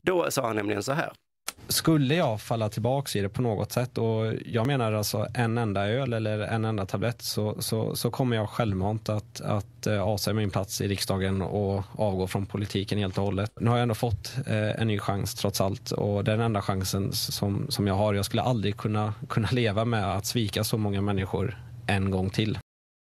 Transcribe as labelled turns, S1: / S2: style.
S1: Då sa han nämligen så här.
S2: Skulle jag falla tillbaka i det på något sätt, och jag menar alltså en enda öl eller en enda tablett, så kommer jag självmant att avsäga min plats i riksdagen och avgå från politiken helt och hållet. Nu har jag ändå fått en ny chans trots allt, och det är den enda chansen som jag har. Jag skulle aldrig kunna leva med att svika så många människor en gång till.